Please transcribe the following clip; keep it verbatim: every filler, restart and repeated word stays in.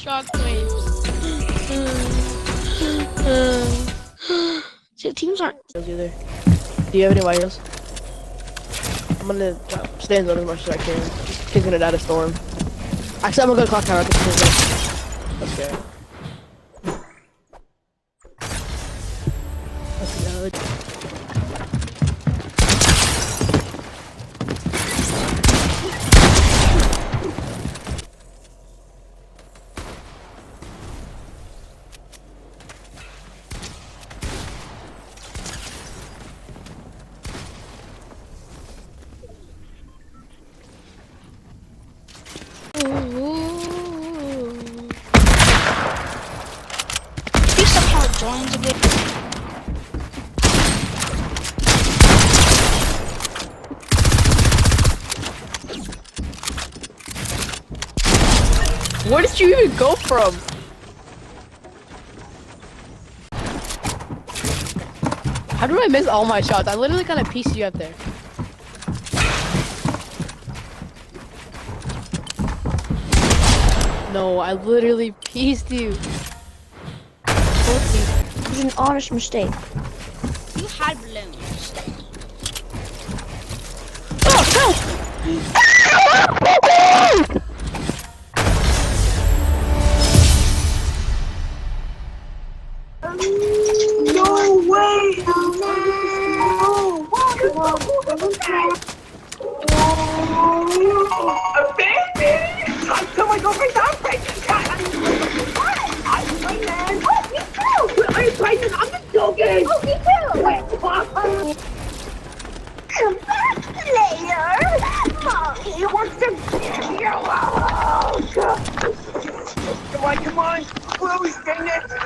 shockwaves. See, the teams aren't either. Do you have any wires? I'm gonna stay in zone as much as I can. Just kicking it out of storm. Actually, I'm gonna go clock tower. Let's go. Let's go. Joins a bit. Where did you even go from? How did I miss all my shots? I literally kind of pieced you up there. No, I literally pieced you. It was an honest mistake. You had balloons. Oh, help! No way! No! A baby! I tell my girlfriend I'm pregnant! I'm pregnant! Oh, me too! I'm pregnant! I'm just joking! Oh, me too! Wait, Come back later! Mommy wants to give you a hug! come on, come on! Chloe, dang it!